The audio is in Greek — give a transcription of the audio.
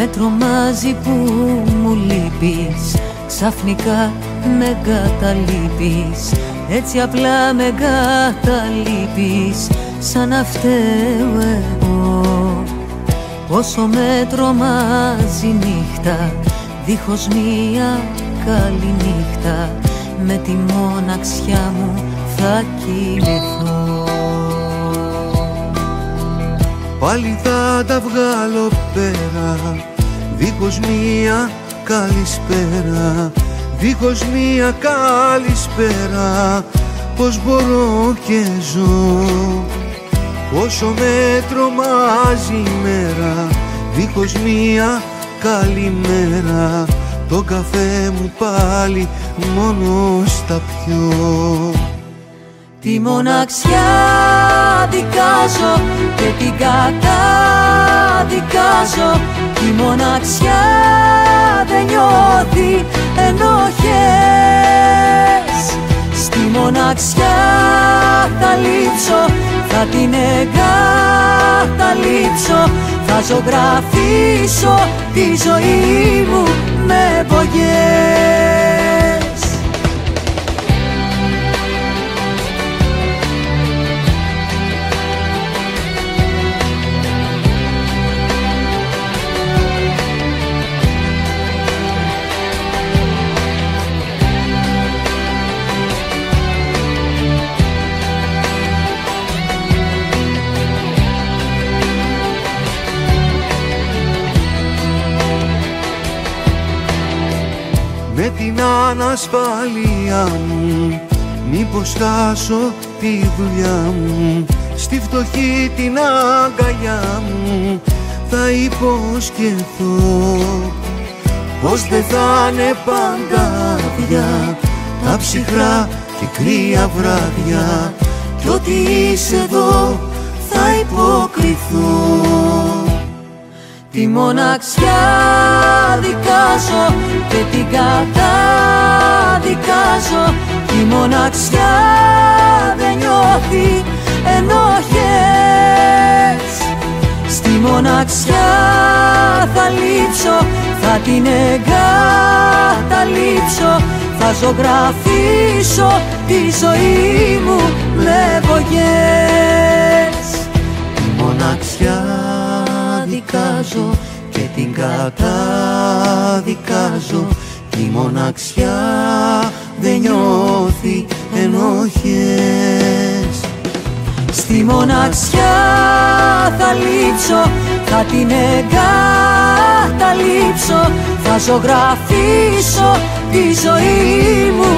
Με τρομάζει που μου λείπεις, ξαφνικά με εγκαταλείπεις. Έτσι απλά με εγκαταλείπεις, σαν να φταίω εγώ. Πόσο με τρομάζει νύχτα, δίχως μία καλή νύχτα. Με τη μοναξιά μου θα κοιμηθώ. Πάλι θα τα βγάλω πέρα, δίχως μία καλησπέρα. Δίχως μία καλησπέρα, πως μπορώ και ζω. Πόσο με τρομάζει η μέρα, δίχως μία καλημέρα. Το καφέ μου πάλι μόνος θα πιω. Τη μοναξιά δικάζω και την καταδικάζω. Τη μοναξιά δεν νιώθει ενοχές. Στη μοναξιά θα λείψω, θα την εγκαταλείψω. Θα ζωγραφίσω τη ζωή μου με βογές. Με την ανασφάλεια μου, μήπως χάσω τη δουλειά μου. Στη φτωχή την αγκαλιά μου θα υποσχεθώ πως δεν θα είναι πάντα άδεια τα ψυχρά και κρύα βράδια. Κι ό,τι είσαι εδώ θα υποκριθώ. Τη μοναξιά δικάζω και την καταδικάζω. Τη μοναξιά δεν νιώθει ενοχές. Στη μοναξιά θα λείψω, θα την εγκαταλείψω. Θα ζωγραφίσω τη ζωή μου με βογές. Τη μοναξιά δικάζω και την καταδικάζω. Τη μοναξιά δεν νιώθει ενοχές. Στη μοναξιά θα λείψω, θα την εγκαταλείψω. Θα ζωγραφίσω τη ζωή μου